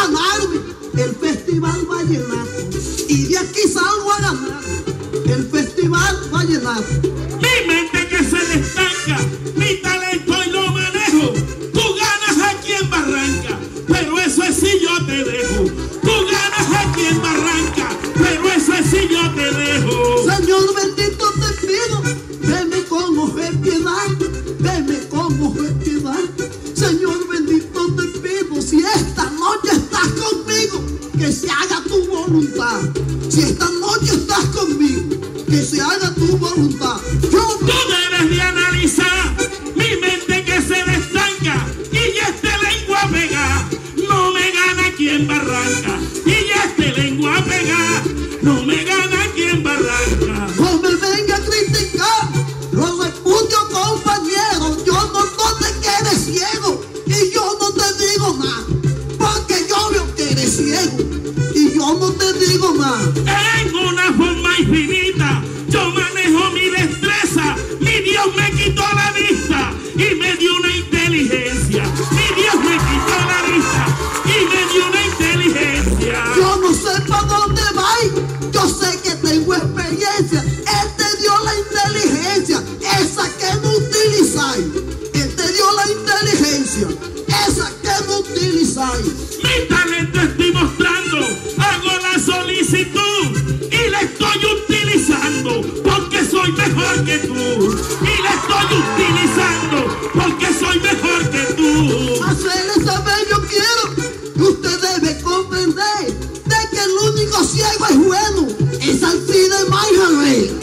ganarme el Festival Vallenato. Y de aquí salgo a ganar el Festival Vallenato. Mi mente que se destaca, mi talento y lo manejo. Tú ganas aquí en Barranca, pero eso es si yo te dejo. Tú ganas aquí en Barranca, pero eso es si yo te dejo. Señor bendito te pido, veme con ojo de piedad, veme con ojo de piedad. Señor bendito te pido, si esta noche estás conmigo, que se haga tu voluntad. Si esta noche estás conmigo, que se haga tu voluntad. Tú debes de analizar mi mente que se destanca y ya este lengua pega. No me gana aquí en Barranca y ya este lengua pega. No me gana aquí en Barranca. No me venga a criticar, los escucho compañeros. Yo no te quedes ciego y yo no te digo nada, porque yo veo que eres ciego y yo no te digo nada. En una forma infinita yo manejo mi destreza. Mi Dios me quitó la vista y me dio una inteligencia. Mi Dios me quitó la vista y me dio una inteligencia. Yo no sé para dónde vais, yo sé que tengo experiencia. Él te dio la inteligencia, esa que no utilizáis. Él te dio la inteligencia, esa que no utilizáis. Mi talento estoy mostrando, hago la solicitud y la estoy utilizando porque soy mejor que tú. Y la estoy utilizando porque soy mejor que tú. Hacerle saber yo quiero que usted debe comprender de que el único ciego es bueno, es Alcide Mayjarrey.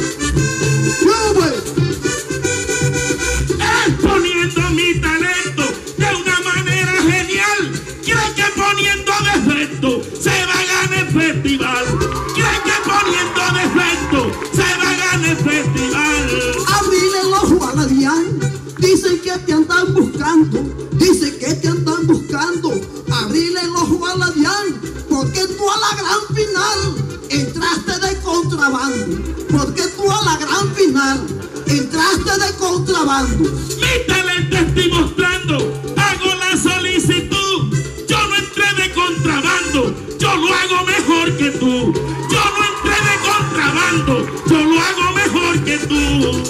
Exponiendo mi talento de una manera genial. ¿Cree que poniendo defecto se va a ganar el festival? ¿Cree que poniendo defecto se va a ganar el festival? Abrile el ojo a la Diana, dicen que te andan buscando, dicen que te andan buscando. Abrile el ojo a la Diana, porque tú a la gran final entraste de contrabando, porque tú a la gran final entraste de contrabando. Mi talento estoy mostrando, hago la solicitud. Yo no entré de contrabando, yo lo hago mejor que tú. Yo no entré de contrabando, yo lo hago mejor que tú.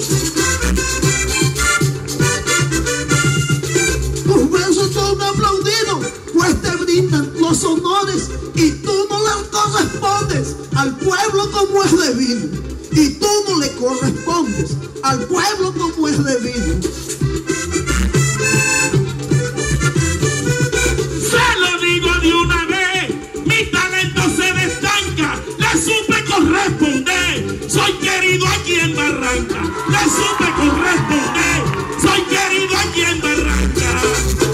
Tus versos son aplaudidos, pues te brindan los honores y tú no le correspondes al pueblo como es debido. Y tú no le correspondes al pueblo como es debido. Se lo digo de una vez, mi talento se destanca, le supe corresponder. Soy querido aquí en Barranca, le supe corresponder. Soy querido aquí en Barranca.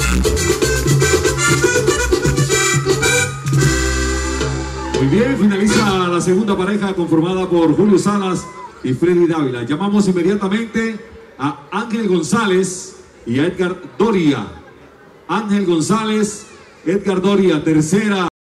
Muy bien, finaliza la segunda pareja conformada por Julio Salas y Freddy Dávila. Llamamos inmediatamente a Ángel González y a Edgar Doria. Ángel González, Edgar Doria, tercera.